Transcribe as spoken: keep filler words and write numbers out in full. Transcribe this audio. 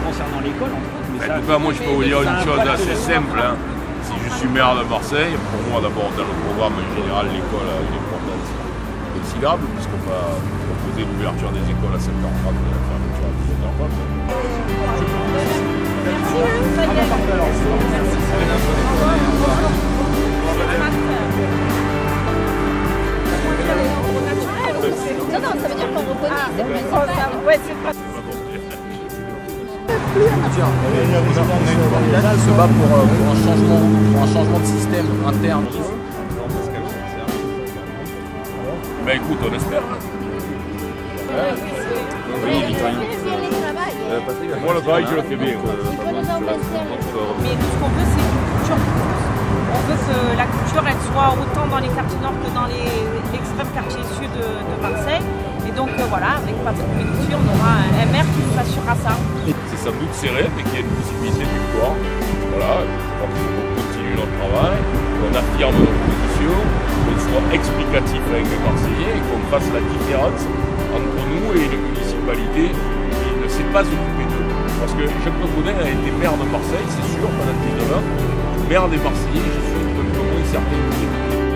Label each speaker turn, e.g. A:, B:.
A: concernant l'école, en fait. Mais
B: en
A: ça,
B: tout cas, moi, je peux vous dire une chose assez simple. Hein. Si je suis maire de Marseille, pour moi, d'abord, dans le programme en général, l'école a une importance considérable, puisqu'on va proposer l'ouverture des écoles à sept heures trente et la fermeture à dix-sept heures trente.
C: Non, non, ça veut dire qu'on reconnaît, c'est le principal.
D: Ouais, c'est pas...
E: Qui se bat pour, pour, un changement, pour un changement de système interne.
B: Ben écoute, on espère.
C: Oui, il fait bien les travail.
B: Moi, le travail, je le fais bien.
C: Il faut nous en passer.
D: Mais tout ce qu'on veut, c'est une culture. On veut que la culture, elle soit autant dans les quartiers nord que dans l'extrême quartier sud de, de Marseille. Et donc euh, voilà, avec Patrick Mellucci, on aura un, un maire qui nous assurera ça.
B: C'est sans doute serré, mais qu'il y a une possibilité de victoire. Voilà, je crois qu'il faut continuer notre travail, qu'on affirme notre position, qu'on soit explicatif avec les Marseillais et qu'on fasse la différence entre nous et une municipalité qui ne s'est pas occupée d'eux. Parce que Jacques Godin a été maire de Marseille, c'est sûr, pendant dix-neuf ans. Maire des Marseillais, je suis un peu moins certain.